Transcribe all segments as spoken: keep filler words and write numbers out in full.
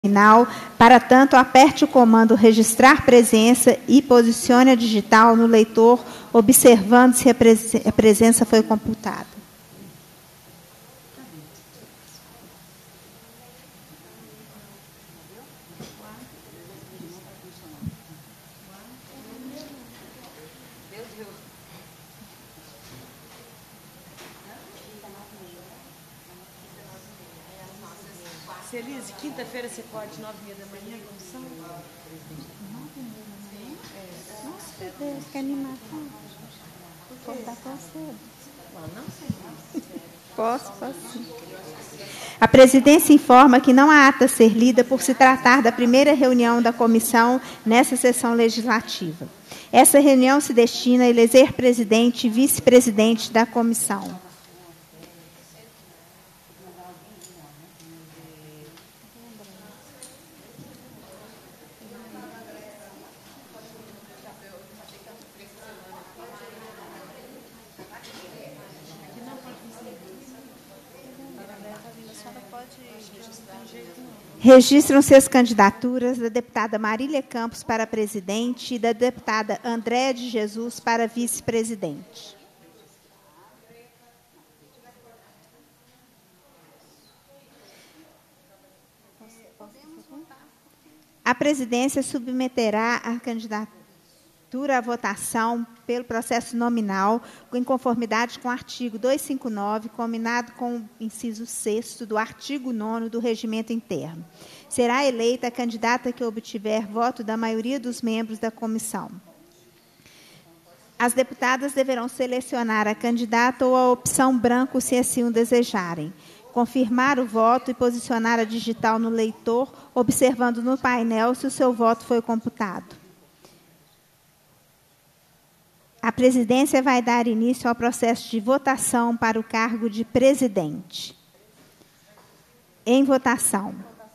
Final. Para tanto, aperte o comando registrar presença e posicione a digital no leitor, observando se a, pres a presença foi computada. Elise, quinta-feira você pode, nove e meia da manhã, comissão? Nossa, Deus, que animação. Posso dar tão cedo? Não sei. Posso, posso sim. A presidência informa que não há ata a ser lida por se tratar da primeira reunião da comissão nessa sessão legislativa. Essa reunião se destina a eleger presidente e vice-presidente da comissão. Registram-se as candidaturas da deputada Marília Campos para presidente e da deputada Andréa de Jesus para vice-presidente. A presidência submeterá a candidatura à votação pelo processo nominal, em conformidade com o artigo duzentos e cinquenta e nove, combinado com o inciso sexto do artigo nono do Regimento Interno. Será eleita a candidata que obtiver voto da maioria dos membros da comissão. As deputadas deverão selecionar a candidata ou a opção branco, se assim o desejarem. Confirmar o voto e posicionar a digital no leitor, observando no painel se o seu voto foi computado. A presidência vai dar início ao processo de votação para o cargo de presidente. Em votação.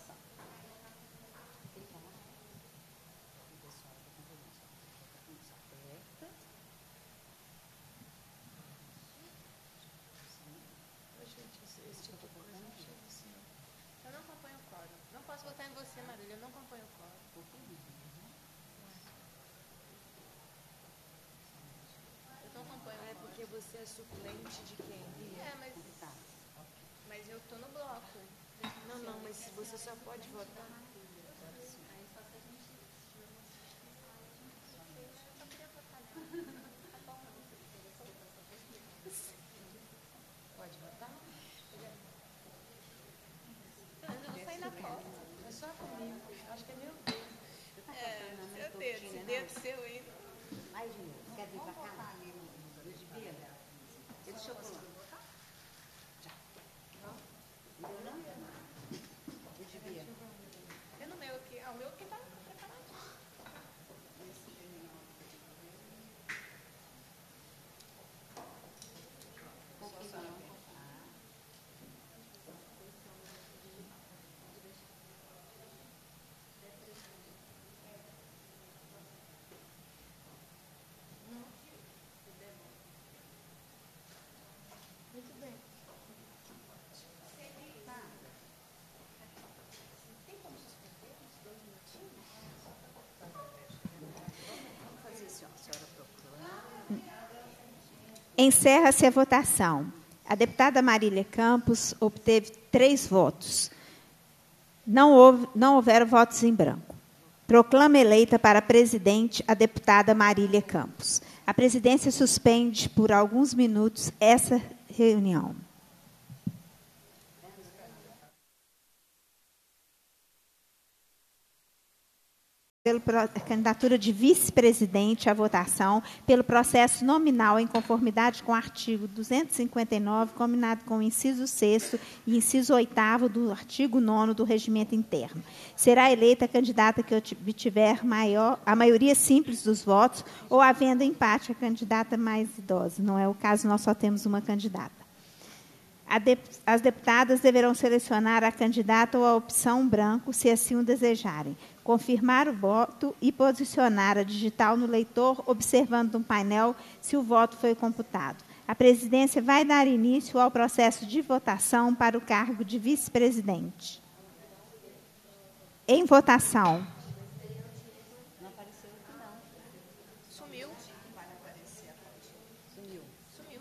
Eu não acompanho o quórum. Não posso votar em você, Marília. Eu não acompanho o quórum. É porque você é suplente de quem? É, mas, mas eu estou no bloco. Não, não, mas você só pode votar. Pode votar? Eu ainda vou sair na porta. É só comigo. Acho que é meu dedo. É, seu dedo, esse dedo seu aí. Mais de novo. Quer vir pra cá? Ele chocolate. Já. Não? Não? É no meu aqui. Ah, o meu aqui está preparado. Muito bem. Tem como suspender uns dois minutinhos? Vamos fazer assim, ó. A senhora proclama. Encerra-se a votação. A deputada Marília Campos obteve três votos. Não, houve, não houveram votos em branco. Proclama eleita para presidente a deputada Marília Campos. A presidência suspende por alguns minutos essa reunião. Pela candidatura de vice-presidente à votação, pelo processo nominal em conformidade com o artigo duzentos e cinquenta e nove, combinado com o inciso sexto e inciso oitavo do artigo nono do Regimento Interno. Será eleita a candidata que obtiver maior, a maioria simples dos votos ou, havendo empate, a candidata mais idosa. Não é o caso, nós só temos uma candidata. As deputadas deverão selecionar a candidata ou a opção branco, se assim o desejarem. Confirmar o voto e posicionar a digital no leitor, observando no painel se o voto foi computado. A presidência vai dar início ao processo de votação para o cargo de vice-presidente. Em votação. Não apareceu aqui, não. Sumiu. Sumiu. Sumiu.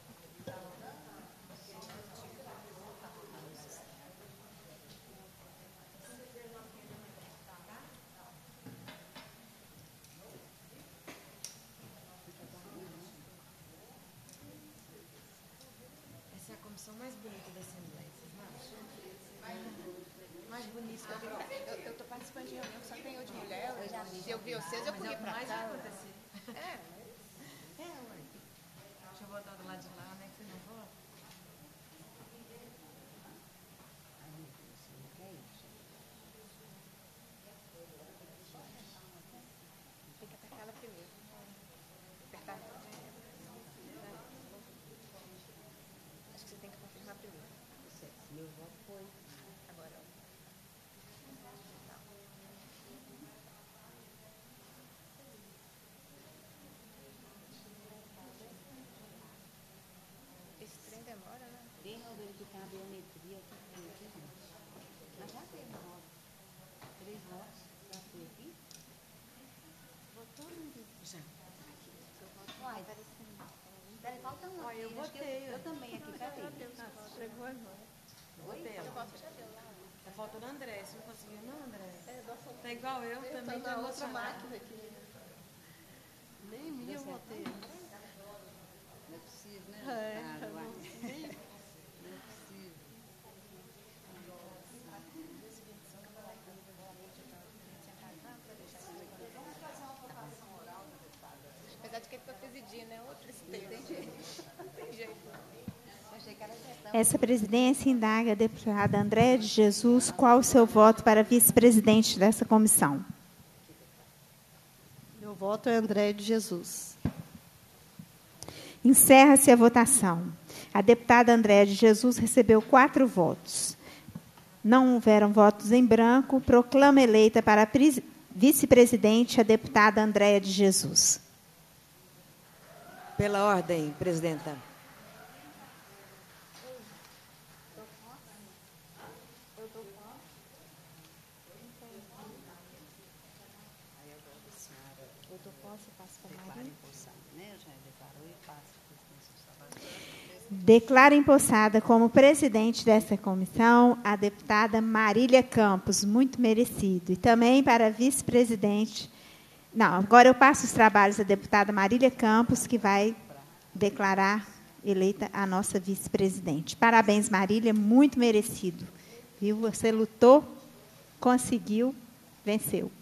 Essa é a comissão mais bonita da Assembleia, vocês não acham? Mais bonito. Eu, eu tô participando de reunião que só tem eu de mulher. Eu já vi. Se eu vi vocês, eu corri pra mais vai cá. acontecer. É, É, ué. Deixa eu botar do lado de lá, né? Que você não vota. tem que apertar ela primeiro. Apertar. Acho que você tem que confirmar primeiro. Meu voto foi. Agora. Esse trem demora, né? Deixa eu verificar a biometria aqui. aqui, gente. Mas já teve voto. Três votos. Já foi aqui? Votou, não? Já. Uai, peraí, falta um. Olha, eu aqui, acho que votei, Eu, ó. eu também aqui, peraí. Chegou agora. Botei ela. Eu voto já deu lá. Tá faltando André. Você não conseguiu, não, André? Tá igual eu, também Tô tô na outra emocionada. máquina aqui. Nem minha eu votei. Não é possível, né? É, Ah, tá uai. bom. Não é possível. Apesar de que ele foi presidir, né? Outro esteio. Não tem jeito. Não tem jeito. Eu achei que era gestão. Essa presidência indaga a deputada Andréia de Jesus qual o seu voto para vice-presidente dessa comissão. Meu voto é André de Jesus. Encerra-se a votação. A deputada Andréia de Jesus recebeu quatro votos. Não houveram votos em branco. Proclama eleita para vice-presidente a deputada Andréia de Jesus. Pela ordem, presidenta. Eu dou posse e passo para Declara empossada, né? Eu já declarou e passo para a presidência do Salvador. Declara empossada como presidente dessa comissão a deputada Marília Campos, muito merecido. E também para vice-presidente. Não, agora eu passo os trabalhos à deputada Marília Campos, que vai declarar eleita a nossa vice-presidente. Parabéns, Marília, muito merecido. Viu? Você lutou, conseguiu, venceu.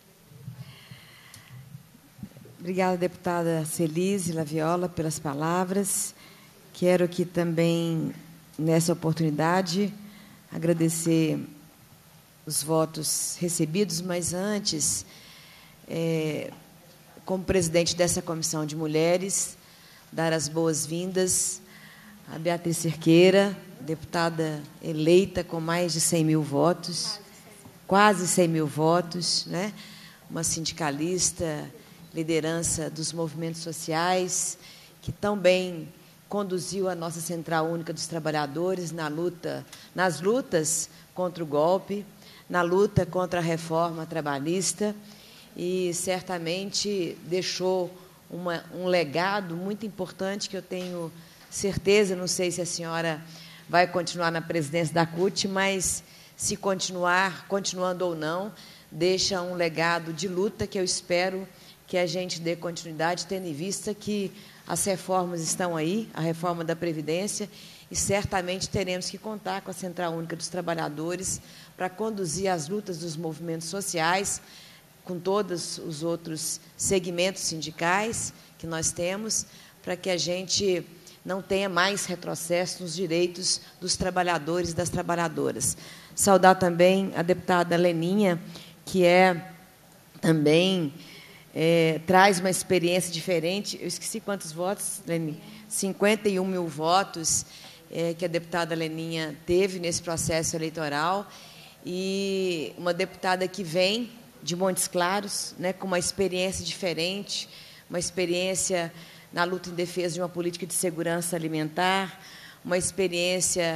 Obrigada, deputada Celise Laviola, pelas palavras. Quero aqui também, nessa oportunidade, agradecer os votos recebidos, mas antes, é, como presidente dessa Comissão de Mulheres, dar as boas-vindas a Beatriz Cerqueira, deputada eleita com mais de cem mil votos, quase cem mil votos, né? Uma sindicalista, liderança dos movimentos sociais, que tão bem conduziu a nossa Central Única dos Trabalhadores na luta, nas lutas contra o golpe, na luta contra a reforma trabalhista, e certamente deixou uma, um legado muito importante que eu tenho certeza, não sei se a senhora vai continuar na presidência da C U T, mas se continuar, continuando ou não, deixa um legado de luta que eu espero que a gente dê continuidade, tendo em vista que as reformas estão aí, a reforma da Previdência, e certamente teremos que contar com a Central Única dos Trabalhadores para conduzir as lutas dos movimentos sociais, com todos os outros segmentos sindicais que nós temos, para que a gente não tenha mais retrocesso nos direitos dos trabalhadores e das trabalhadoras. Saudar também a deputada Leninha, que é também é, traz uma experiência diferente. Eu esqueci quantos votos, Leninha? cinquenta e um mil votos é, que a deputada Leninha teve nesse processo eleitoral, e uma deputada que vem de Montes Claros, né, com uma experiência diferente, uma experiência na luta em defesa de uma política de segurança alimentar, uma experiência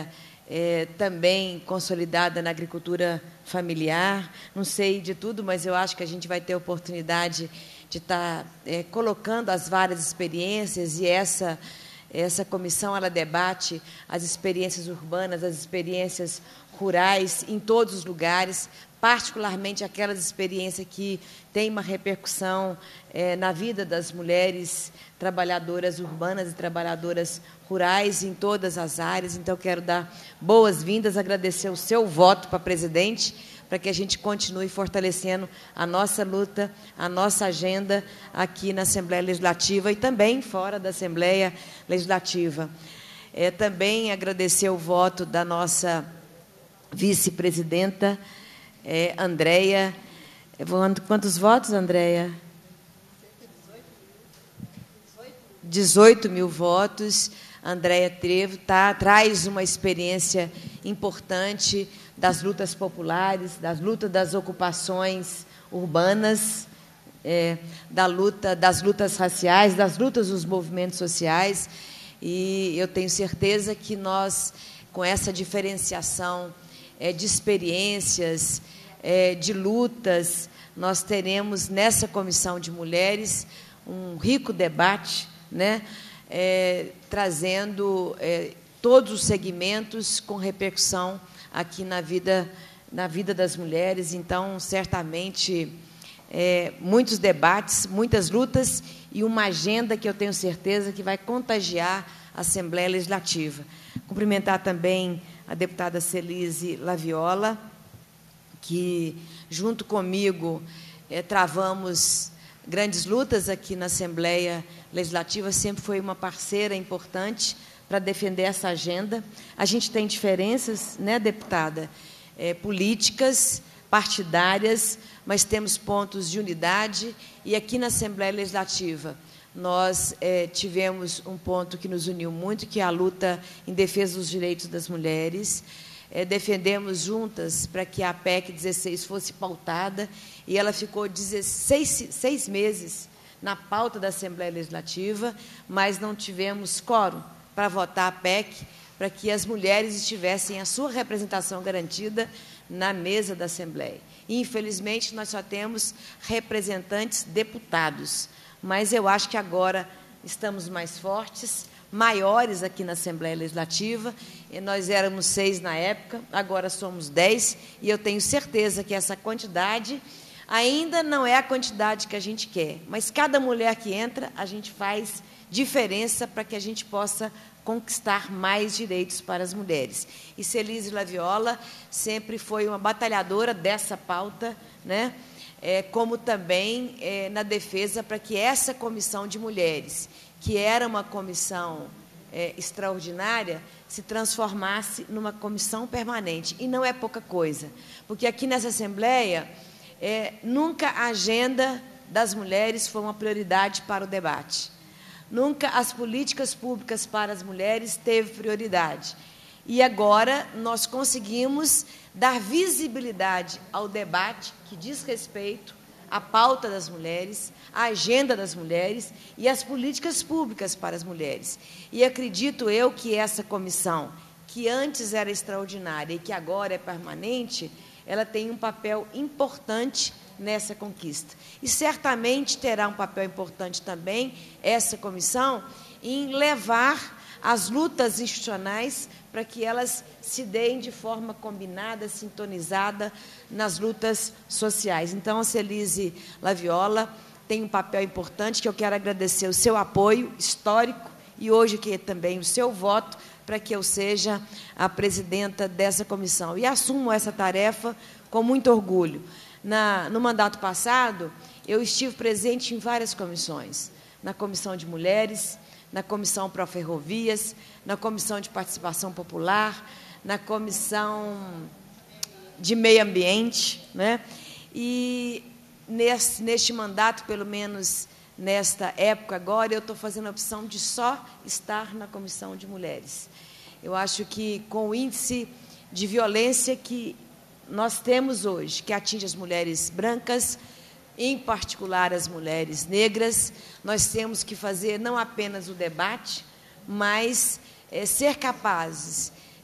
é, também consolidada na agricultura familiar. Não sei de tudo, mas eu acho que a gente vai ter oportunidade de estar é, colocando as várias experiências, e essa, essa comissão ela debate as experiências urbanas, as experiências rurais em todos os lugares, particularmente aquelas experiências que têm uma repercussão é, na vida das mulheres trabalhadoras urbanas e trabalhadoras rurais em todas as áreas. Então, quero dar boas-vindas, agradecer o seu voto para presidente, para que a gente continue fortalecendo a nossa luta, a nossa agenda aqui na Assembleia Legislativa e também fora da Assembleia Legislativa. É, também agradecer o voto da nossa vice-presidenta, é, Andréia. Quantos votos, Andréia? dezoito mil votos. Andréia Trevo tá, traz uma experiência importante das lutas populares, das lutas das ocupações urbanas, é, da luta, das lutas raciais, das lutas dos movimentos sociais. E eu tenho certeza que nós, com essa diferenciação é, de experiências, é, de lutas, nós teremos nessa comissão de mulheres um rico debate, né, é, trazendo é, todos os segmentos com repercussão aqui na vida, na vida das mulheres. Então, certamente, é, muitos debates, muitas lutas e uma agenda que eu tenho certeza que vai contagiar a Assembleia Legislativa. Cumprimentar também a deputada Celise Laviola, que, junto comigo, é, travamos grandes lutas aqui na Assembleia Legislativa, sempre foi uma parceira importante para defender essa agenda. A gente tem diferenças, né, deputada, é, políticas, partidárias, mas temos pontos de unidade. E aqui na Assembleia Legislativa nós é, tivemos um ponto que nos uniu muito, que é a luta em defesa dos direitos das mulheres. É, defendemos juntas para que a P E C dezesseis fosse pautada, e ela ficou dezesseis, seis meses na pauta da Assembleia Legislativa, mas não tivemos quórum para votar a P E C, para que as mulheres tivessem a sua representação garantida na mesa da Assembleia. E, infelizmente, nós só temos representantes deputados, mas eu acho que agora estamos mais fortes, maiores aqui na Assembleia Legislativa. E nós éramos seis na época, agora somos dez, e eu tenho certeza que essa quantidade ainda não é a quantidade que a gente quer, mas cada mulher que entra, a gente faz diferença para que a gente possa conquistar mais direitos para as mulheres. E Celise Laviola sempre foi uma batalhadora dessa pauta, né? É, como também é, na defesa para que essa comissão de mulheres, que era uma comissão é, extraordinária, se transformasse numa comissão permanente. E não é pouca coisa, porque aqui nessa Assembleia, é, nunca a agenda das mulheres foi uma prioridade para o debate. Nunca as políticas públicas para as mulheres teve prioridade. E agora nós conseguimos dar visibilidade ao debate que diz respeito à pauta das mulheres, à agenda das mulheres e às políticas públicas para as mulheres. E acredito eu que essa comissão, que antes era extraordinária e que agora é permanente, ela tem um papel importante nessa conquista. E certamente terá um papel importante também, essa comissão, em levar as lutas institucionais para que elas se deem de forma combinada, sintonizada nas lutas sociais. Então, a Celise Laviola tem um papel importante, que eu quero agradecer o seu apoio histórico e hoje que também o seu voto para que eu seja a presidenta dessa comissão. E assumo essa tarefa com muito orgulho. Na, no mandato passado, eu estive presente em várias comissões, na Comissão de Mulheres, na Comissão Pró-Ferrovias, na Comissão de Participação Popular, na Comissão de Meio Ambiente, né? E nesse, neste mandato, pelo menos nesta época agora, eu estou fazendo a opção de só estar na Comissão de Mulheres. Eu acho que, com o índice de violência que nós temos hoje, que atinge as mulheres brancas, em particular as mulheres negras, nós temos que fazer não apenas o debate, mas é, ser capazes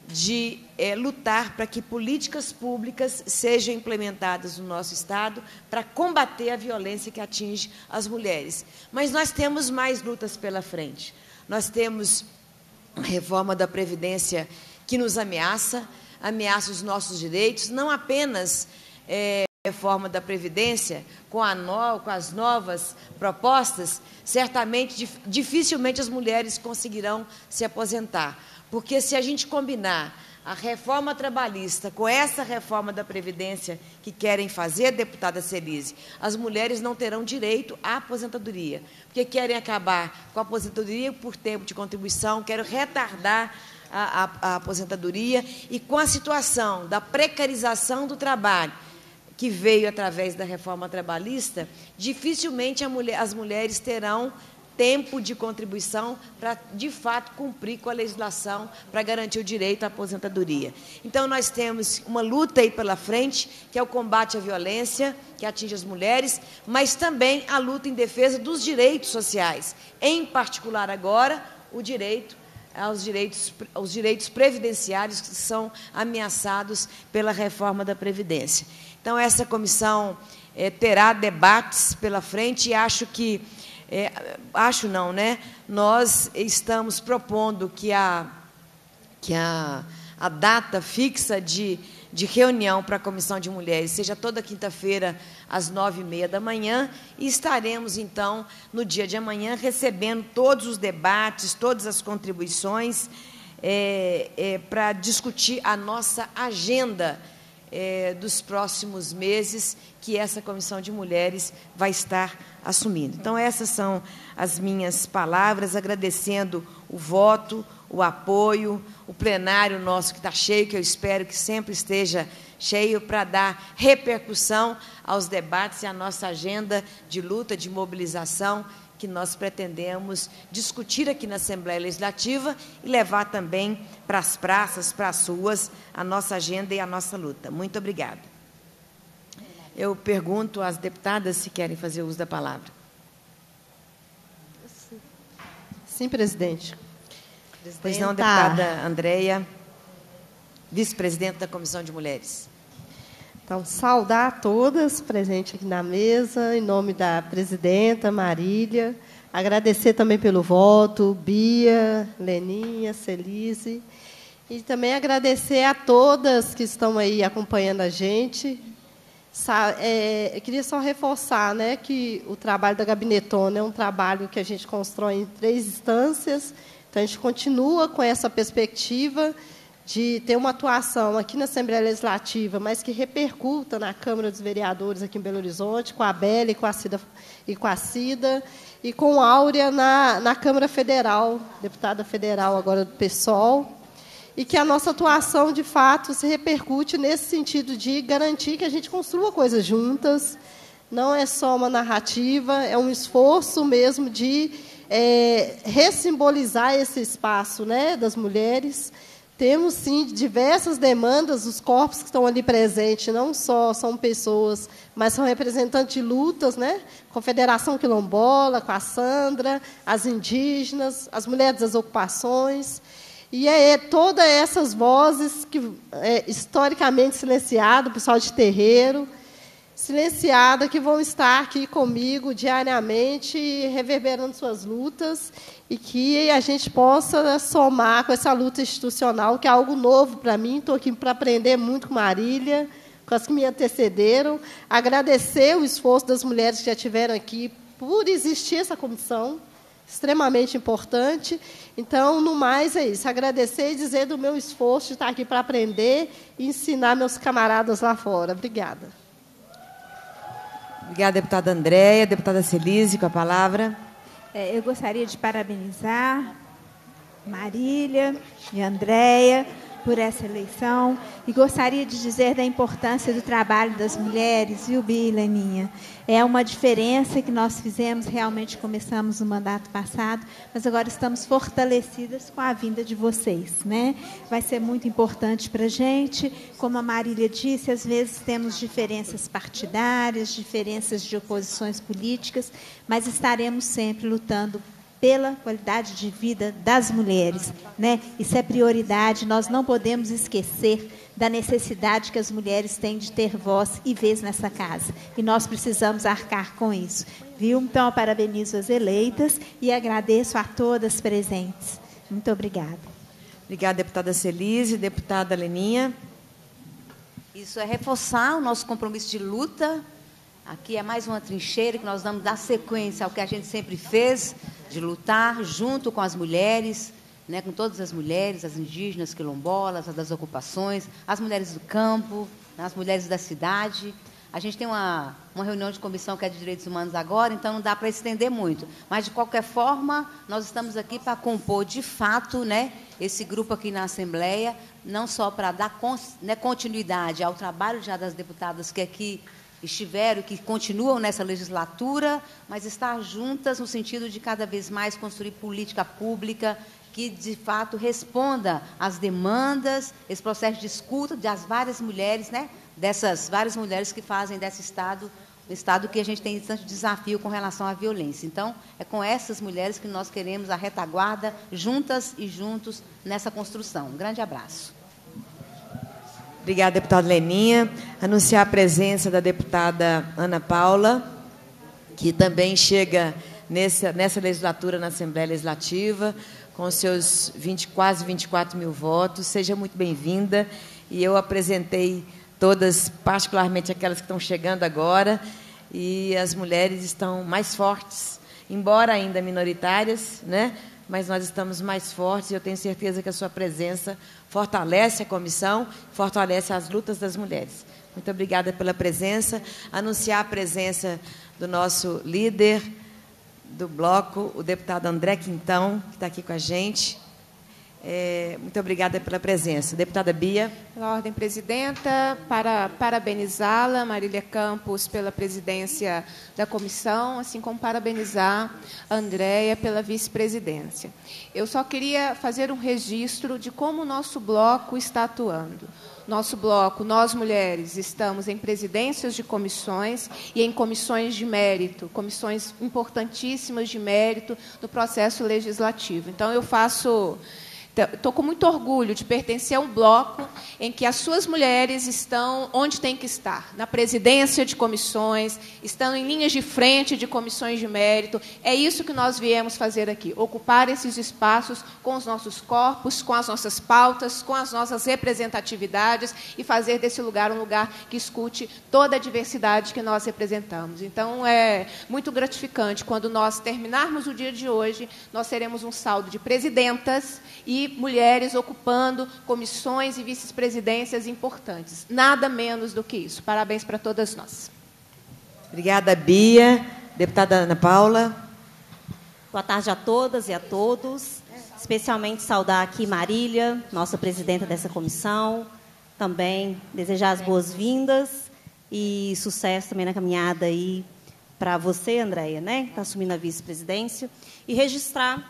de é, lutar para que políticas públicas sejam implementadas no nosso Estado para combater a violência que atinge as mulheres. Mas nós temos mais lutas pela frente. Nós temos a reforma da Previdência que nos ameaça, ameaça os nossos direitos, não apenas é, a reforma da Previdência, com, a no, com as novas propostas, certamente, dif, dificilmente as mulheres conseguirão se aposentar. Porque se a gente combinar a reforma trabalhista com essa reforma da Previdência que querem fazer, deputada Celise, as mulheres não terão direito à aposentadoria, porque querem acabar com a aposentadoria por tempo de contribuição, querem retardar a, a, a aposentadoria, e com a situação da precarização do trabalho, que veio através da reforma trabalhista, dificilmente a mulher, as mulheres terão tempo de contribuição para, de fato, cumprir com a legislação para garantir o direito à aposentadoria. Então, nós temos uma luta aí pela frente, que é o combate à violência, que atinge as mulheres, mas também a luta em defesa dos direitos sociais, em particular agora, o direito aos direitos, aos direitos previdenciários que são ameaçados pela reforma da Previdência. Então, essa comissão é, terá debates pela frente e acho que É, acho não, né? Nós estamos propondo que a, que a, a data fixa de, de reunião para a Comissão de Mulheres seja toda quinta-feira, às nove e meia da manhã, e estaremos, então, no dia de amanhã, recebendo todos os debates, todas as contribuições, é, é, para discutir a nossa agenda É, dos próximos meses que essa Comissão de Mulheres vai estar assumindo. Então, essas são as minhas palavras, agradecendo o voto, o apoio, o plenário nosso que está cheio, que eu espero que sempre esteja cheio, para dar repercussão aos debates e à nossa agenda de luta, de mobilização, que nós pretendemos discutir aqui na Assembleia Legislativa e levar também para as praças, para as ruas, a nossa agenda e a nossa luta. Muito obrigada. Eu pergunto às deputadas se querem fazer uso da palavra. Sim, presidente. Pois não, deputada Andréia, vice-presidente da Comissão de Mulheres. Então, saudar a todas presentes aqui na mesa, em nome da presidenta Marília, agradecer também pelo voto, Bia, Leninha, Celise, e também agradecer a todas que estão aí acompanhando a gente. É, eu queria só reforçar, né, que o trabalho da Gabinetona é um trabalho que a gente constrói em três instâncias, então a gente continua com essa perspectiva de ter uma atuação aqui na Assembleia Legislativa, mas que repercuta na Câmara dos Vereadores aqui em Belo Horizonte, com a Bélia e com a Cida, e com a Cida, e com a Áurea na, na Câmara Federal, deputada federal agora do PSOL, e que a nossa atuação, de fato, se repercute nesse sentido de garantir que a gente construa coisas juntas, não é só uma narrativa, é um esforço mesmo de é, ressimbolizar esse espaço, né, das mulheres. Temos, sim, diversas demandas, os corpos que estão ali presentes não só são pessoas, mas são representantes de lutas, né? Confederação Quilombola, com a Sandra, as indígenas, as mulheres das ocupações. E é todas essas vozes que, é, historicamente silenciadas, o pessoal de terreiro, silenciada, que vão estar aqui comigo diariamente, reverberando suas lutas, e que a gente possa somar com essa luta institucional, que é algo novo para mim. Estou aqui para aprender muito com Marília, com as que me antecederam, agradecer o esforço das mulheres que já estiveram aqui por existir essa comissão, extremamente importante. Então, no mais, é isso, agradecer e dizer do meu esforço de estar aqui para aprender e ensinar meus camaradas lá fora. Obrigada. Obrigada, deputada Andréia. Deputada Celise, com a palavra. É, eu gostaria de parabenizar Marília e Andréia por essa eleição e gostaria de dizer da importância do trabalho das mulheres, viu, Bia e Leninha? É uma diferença que nós fizemos, realmente começamos no mandato passado, mas agora estamos fortalecidas com a vinda de vocês, né? Vai ser muito importante para a gente. Como a Marília disse, às vezes temos diferenças partidárias, diferenças de oposições políticas, mas estaremos sempre lutando pela qualidade de vida das mulheres, né? Isso é prioridade, nós não podemos esquecer da necessidade que as mulheres têm de ter voz e vez nessa casa. E nós precisamos arcar com isso. Viu? Então, eu parabenizo as eleitas e agradeço a todas presentes. Muito obrigada. Obrigada, deputada Celise. Deputada Leninha. Isso é reforçar o nosso compromisso de luta. Aqui é mais uma trincheira que nós vamos dar sequência ao que a gente sempre fez, de lutar junto com as mulheres, né, com todas as mulheres, as indígenas, quilombolas, as das ocupações, as mulheres do campo, as mulheres da cidade. A gente tem uma, uma reunião de comissão que é de direitos humanos agora, então não dá para estender muito. Mas, de qualquer forma, nós estamos aqui para compor, de fato, né, esse grupo aqui na Assembleia, não só para dar né, continuidade ao trabalho já das deputadas que aqui estiveram, que continuam nessa legislatura, mas estar juntas no sentido de cada vez mais construir política pública que, de fato, responda às demandas, esse processo de escuta das várias mulheres, né, dessas várias mulheres que fazem desse Estado um Estado que a gente tem tanto desafio com relação à violência. Então, é com essas mulheres que nós queremos a retaguarda, juntas e juntos, nessa construção. Um grande abraço. Obrigada, deputada Leninha. Anunciar a presença da deputada Ana Paula, que também chega nessa, nessa legislatura na Assembleia Legislativa, com seus vinte, quase vinte e quatro mil votos. Seja muito bem-vinda. E eu apresentei todas, particularmente aquelas que estão chegando agora, e as mulheres estão mais fortes, embora ainda minoritárias, né? Mas nós estamos mais fortes, e eu tenho certeza que a sua presença fortalece a comissão, fortalece as lutas das mulheres. Muito obrigada pela presença. Anunciar a presença do nosso líder do bloco, o deputado André Quintão, que está aqui com a gente. É, muito obrigada pela presença. Deputada Bia. Pela ordem, presidenta, para parabenizá-la, Marília Campos, pela presidência da comissão, assim como parabenizar a Andréia pela vice-presidência. Eu só queria fazer um registro de como o nosso bloco está atuando. Nosso bloco, nós mulheres, estamos em presidências de comissões e em comissões de mérito, comissões importantíssimas de mérito no processo legislativo. Então, eu faço... Estou com muito orgulho de pertencer a um bloco em que as suas mulheres estão onde tem que estar, na presidência de comissões, estão em linhas de frente de comissões de mérito. É isso que nós viemos fazer aqui, ocupar esses espaços com os nossos corpos, com as nossas pautas, com as nossas representatividades e fazer desse lugar um lugar que escute toda a diversidade que nós representamos. Então, é muito gratificante quando nós terminarmos o dia de hoje, nós teremos um saldo de presidentas e mulheres ocupando comissões e vice-presidências importantes. Nada menos do que isso. Parabéns para todas nós. Obrigada, Bia. Deputada Ana Paula. Boa tarde a todas e a todos. Especialmente saudar aqui Marília, nossa presidenta dessa comissão. Também desejar as boas-vindas e sucesso também na caminhada aí para você, Andréia, né, que está assumindo a vice-presidência. E registrar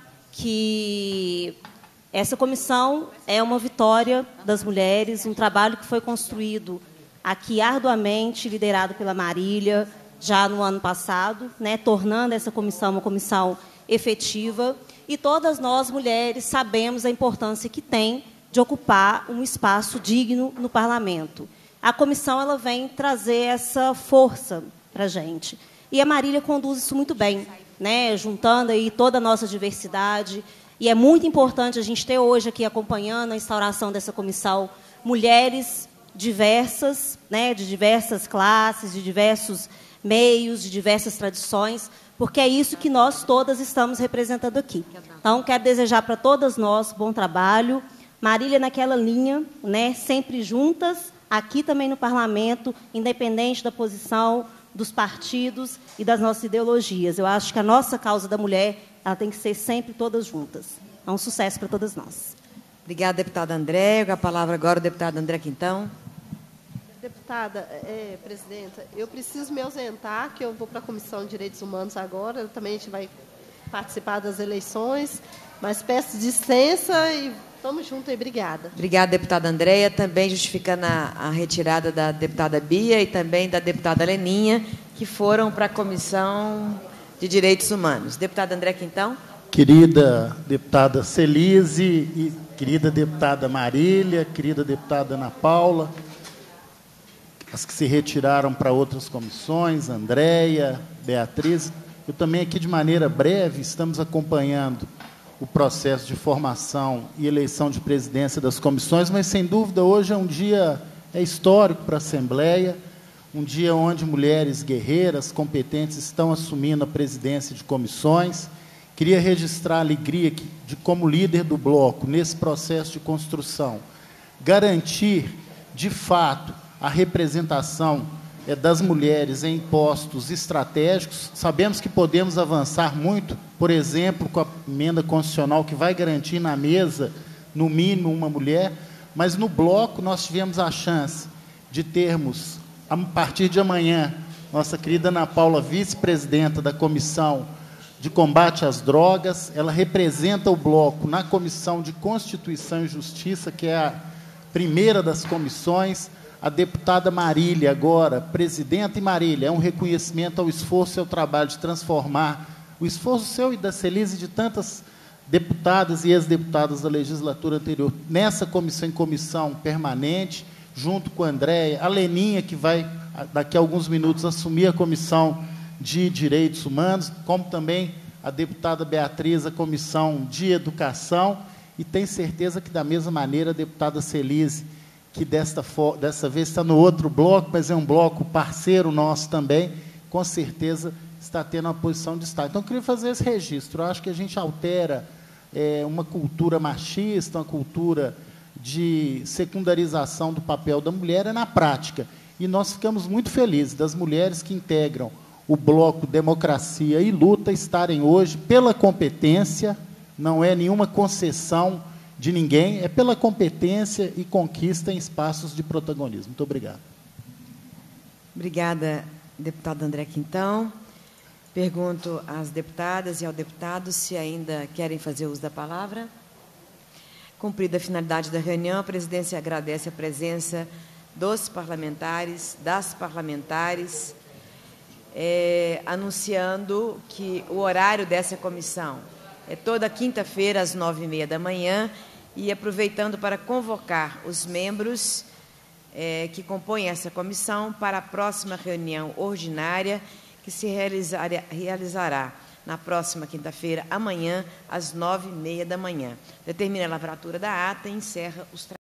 que essa comissão é uma vitória das mulheres, um trabalho que foi construído aqui arduamente, liderado pela Marília, já no ano passado, né, tornando essa comissão uma comissão efetiva. E todas nós, mulheres, sabemos a importância que tem de ocupar um espaço digno no parlamento. A comissão ela vem trazer essa força para a gente. E a Marília conduz isso muito bem, né, juntando aí toda a nossa diversidade. E é muito importante a gente ter hoje aqui, acompanhando a instauração dessa comissão, mulheres diversas, né, de diversas classes, de diversos meios, de diversas tradições, porque é isso que nós todas estamos representando aqui. Então, quero desejar para todas nós bom trabalho. Marília naquela linha, né, sempre juntas, aqui também no parlamento, independente da posição dos partidos e das nossas ideologias. Eu acho que a nossa causa da mulher ela tem que ser sempre todas juntas. É um sucesso para todas nós. Obrigada, deputada André. Com a palavra agora o deputado André Quintão. Deputada, é, presidenta, eu preciso me ausentar, que eu vou para a Comissão de Direitos Humanos agora, também a gente vai participar das eleições, mas peço licença e estamos juntos aí. Obrigada. Obrigada, deputada Andréia. Também justificando a, a retirada da deputada Bia e também da deputada Leninha, que foram para a Comissão de Direitos Humanos. Deputada André Quintão. Querida deputada Celise e querida deputada Marília, querida deputada Ana Paula, as que se retiraram para outras comissões, Andréia, Beatriz, eu também aqui de maneira breve estamos acompanhando o processo de formação e eleição de presidência das comissões, mas sem dúvida hoje é um dia é histórico para a Assembleia, um dia onde mulheres guerreiras, competentes, estão assumindo a presidência de comissões. Queria registrar a alegria que, de, como líder do bloco, nesse processo de construção, garantir, de fato, a representação é, das mulheres em postos estratégicos. Sabemos que podemos avançar muito, por exemplo, com a emenda constitucional, que vai garantir na mesa, no mínimo, uma mulher, mas no bloco nós tivemos a chance de termos, a partir de amanhã, nossa querida Ana Paula, vice-presidenta da Comissão de Combate às Drogas. Ela representa o bloco na Comissão de Constituição e Justiça, que é a primeira das comissões. A deputada Marília, agora, presidenta, e Marília, é um reconhecimento ao esforço e ao trabalho de transformar, o esforço seu e da Celise e de tantas deputadas e ex-deputadas da legislatura anterior, nessa comissão, em comissão permanente, junto com a Andréia, a Leninha, que vai, daqui a alguns minutos, assumir a Comissão de Direitos Humanos, como também a deputada Beatriz, a Comissão de Educação, e tenho certeza que, da mesma maneira, a deputada Celise, que desta, dessa vez está no outro bloco, mas é um bloco parceiro nosso também, com certeza está tendo uma posição de destaque. Então, eu queria fazer esse registro. Eu acho que a gente altera é, uma cultura machista, uma cultura de secundarização do papel da mulher, é na prática. E nós ficamos muito felizes das mulheres que integram o bloco Democracia e Luta estarem hoje pela competência, não é nenhuma concessão de ninguém, é pela competência e conquista em espaços de protagonismo. Muito obrigado. Obrigada, deputada André Quintão. Pergunto às deputadas e ao deputado se ainda querem fazer uso da palavra. Cumprida a finalidade da reunião, a presidência agradece a presença dos parlamentares, das parlamentares, é, anunciando que o horário dessa comissão é toda quinta-feira, às nove e meia da manhã, e aproveitando para convocar os membros é, que compõem essa comissão para a próxima reunião ordinária, que se realizar, realizará na próxima quinta-feira, amanhã, às nove e meia da manhã. Determina a lavratura da ata e encerra os trabalhos.